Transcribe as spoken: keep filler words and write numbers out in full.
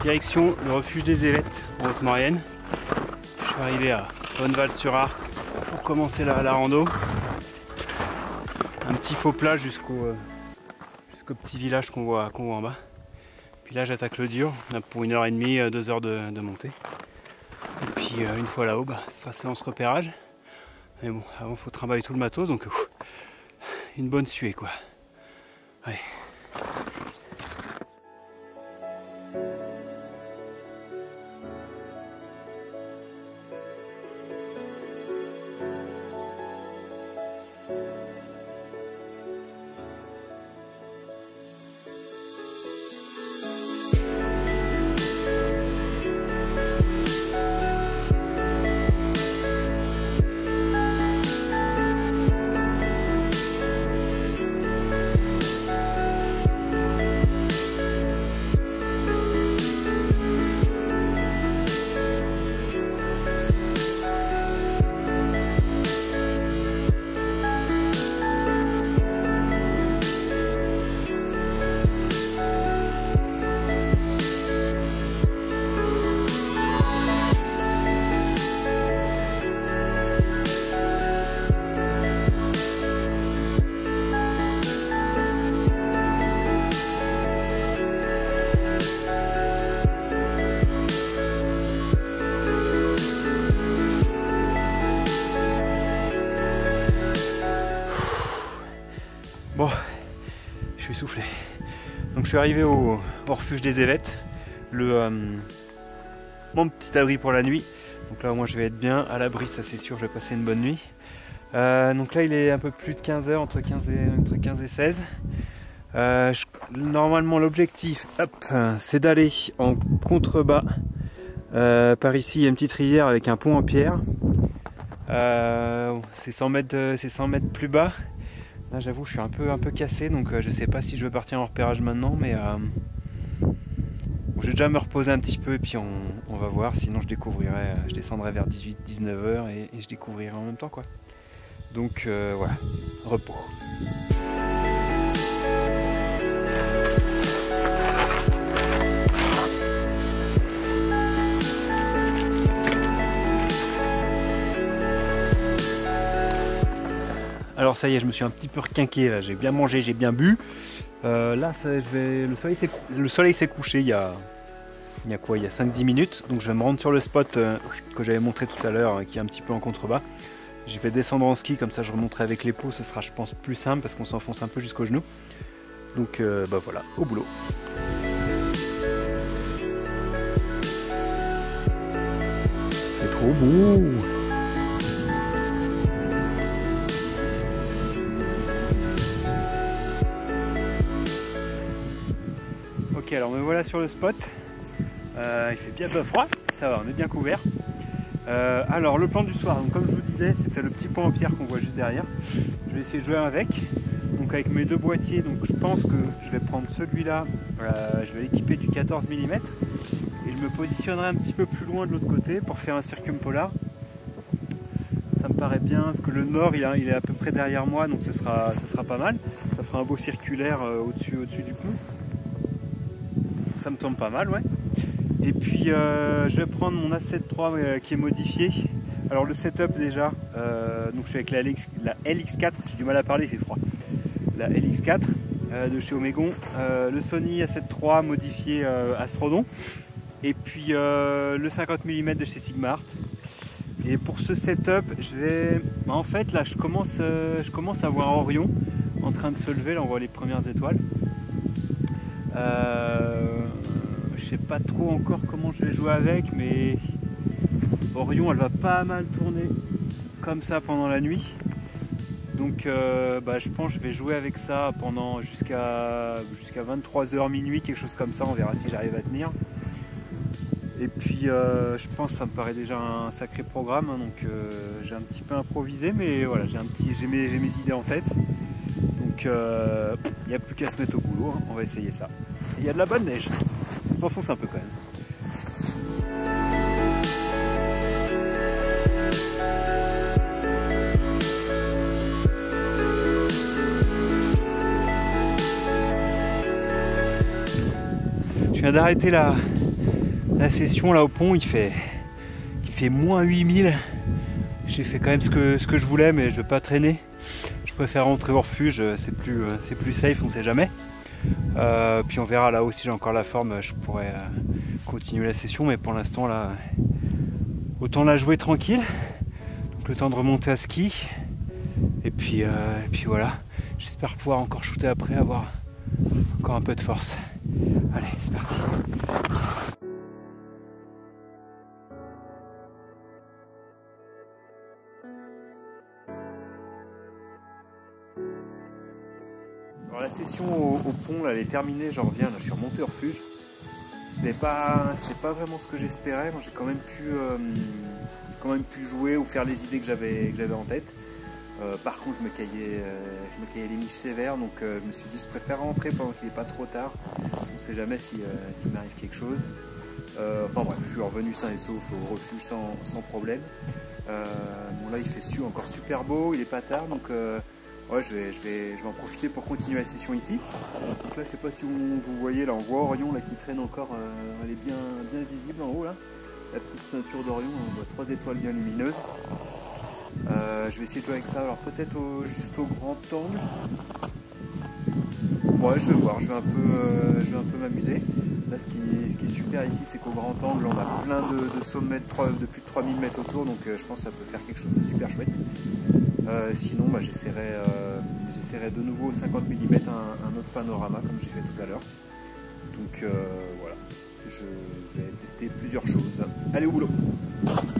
Direction le refuge des Évêtes en Haute-Maurienne. Je suis arrivé à Bonneval-sur-Arc pour commencer la, la rando. Un petit faux plat jusqu'au euh, jusqu'au petit village qu'on voit, qu'on voit en bas. Puis là j'attaque le dur, là, pour une heure et demie, deux heures de, de montée. Et puis euh, une fois là-haut, bah, ce sera séance repérage. Mais bon, avant il faut trimballer tout le matos, donc ouf, une bonne suée quoi. Allez. Bon, je suis soufflé. Donc je suis arrivé au, au refuge des Évêtes, le euh, mon petit abri pour la nuit. Donc là au moins je vais être bien à l'abri, ça c'est sûr, je vais passer une bonne nuit. Euh, donc là il est un peu plus de quinze heures, entre quinze et, entre quinze et seize. Euh, je, normalement l'objectif c'est d'aller en contrebas. Euh, par ici il y a une petite rivière avec un pont en pierre. Euh, c'est cent mètres, c'est cent mètres plus bas. Là j'avoue je suis un peu, un peu cassé, donc euh, je sais pas si je vais partir en repérage maintenant, mais euh, bon, je vais déjà me reposer un petit peu et puis on, on va voir, sinon je découvrirai, euh, je descendrai vers dix-huit à dix-neuf heures et, et je découvrirai en même temps quoi. Donc euh, voilà, repos. Alors ça y est, je me suis un petit peu requinqué là, j'ai bien mangé, j'ai bien bu. Euh, là, ça, je vais... le soleil s'est le soleil s'est couché il y a, il y a quoi, il y a cinq dix minutes. Donc je vais me rendre sur le spot euh, que j'avais montré tout à l'heure, qui est un petit peu en contrebas. Je vais descendre en ski, comme ça je remonterai avec les pots, ce sera je pense plus simple parce qu'on s'enfonce un peu jusqu'au genou. Donc euh, bah voilà, au boulot. C'est trop beau. Ok, alors me voilà sur le spot. Euh, il fait bien ben, froid, ça va, on est bien couvert. Euh, alors le plan du soir, donc, comme je vous disais, c'était le petit pont en pierre qu'on voit juste derrière. Je vais essayer de jouer avec. Donc avec mes deux boîtiers, donc je pense que je vais prendre celui-là. Euh, je vais l'équiper du quatorze millimètres et je me positionnerai un petit peu plus loin de l'autre côté pour faire un circumpolar. Ça me paraît bien parce que le nord il, a, il est à peu près derrière moi, donc ce sera, ce sera pas mal. Ça fera un beau circulaire euh, au-dessus, au-dessus du pont. Ça me tombe pas mal, ouais. Et puis euh, je vais prendre mon A sept trois euh, qui est modifié. Alors le setup déjà, euh, donc je suis avec la, L X, la L X quatre, j'ai du mal à parler, il fait froid. La L X quatre euh, de chez Omegon, euh, le Sony A sept trois modifié euh, Astrodon, et puis euh, le cinquante millimètres de chez Sigma Art. Et pour ce setup, je vais, bah, en fait là je commence, euh, je commence à voir Orion en train de se lever, là on voit les premières étoiles. Euh, je sais pas trop encore comment je vais jouer avec, mais Orion elle va pas mal tourner comme ça pendant la nuit. Donc euh, bah, je pense que je vais jouer avec ça pendant jusqu'à jusqu'à vingt-trois heures minuit, quelque chose comme ça, on verra si j'arrive à tenir. Et puis euh, je pense que ça me paraît déjà un sacré programme, hein, donc euh, j'ai un petit peu improvisé, mais voilà, j'ai un petit, j'ai mes, j'ai mes idées en tête. Donc il euh, n'y a plus qu'à se mettre au boulot, hein, on va essayer ça. Il y a de la bonne neige, on enfonce un peu quand même. Je viens d'arrêter la, la session là au pont, il fait, il fait moins huit mille. J'ai fait quand même ce que, ce que je voulais, mais je ne vais pas traîner. Je préfère rentrer au refuge, c'est plus, c'est plus safe, on ne sait jamais. Euh, puis on verra là-haut si j'ai encore la forme, je pourrais euh, continuer la session, mais pour l'instant là, autant la jouer tranquille. Donc le temps de remonter à ski. Et puis, euh, et puis voilà, j'espère pouvoir encore shooter après, avoir encore un peu de force. Allez, c'est parti. Alors la session au, au pont, là, elle est terminée, j'en reviens, là, je suis remonté au refuge. C'était pas, c'était pas vraiment ce que j'espérais. Moi, j'ai quand même pu, euh, quand même pu jouer ou faire les idées que j'avais, que j'avais en tête. Euh, par contre, je me caillais, euh, je me caillais les miches sévères, donc euh, je me suis dit je préfère rentrer pendant qu'il n'est pas trop tard. On ne sait jamais si, euh, s'il m'arrive quelque chose. Euh, enfin bref, je suis revenu sain et sauf au refuge sans, sans problème. Euh, bon là, il fait su, encore super beau, il est pas tard, donc euh, ouais, je vais, je vais, je vais en profiter pour continuer la session ici. Donc là, je sais pas si vous, vous voyez, là, on voit Orion là qui traîne encore. Euh, elle est bien, bien visible en haut là. La petite ceinture d'Orion, on voit trois étoiles bien lumineuses. Euh, je vais essayer de jouer avec ça, alors peut-être au, juste au grand angle. Ouais, je vais voir, je vais un peu, euh, je vais un peu m'amuser. Là, ce qui, est, ce qui est super ici, c'est qu'au grand angle, on a plein de, de sommets de, trois, de plus de trois mille mètres autour, donc euh, je pense que ça peut faire quelque chose de super chouette. Euh, sinon, bah, j'essaierai euh, de nouveau au cinquante millimètres un, un autre panorama, comme j'ai fait tout à l'heure. Donc euh, voilà, je vais tester plusieurs choses. Allez, au boulot!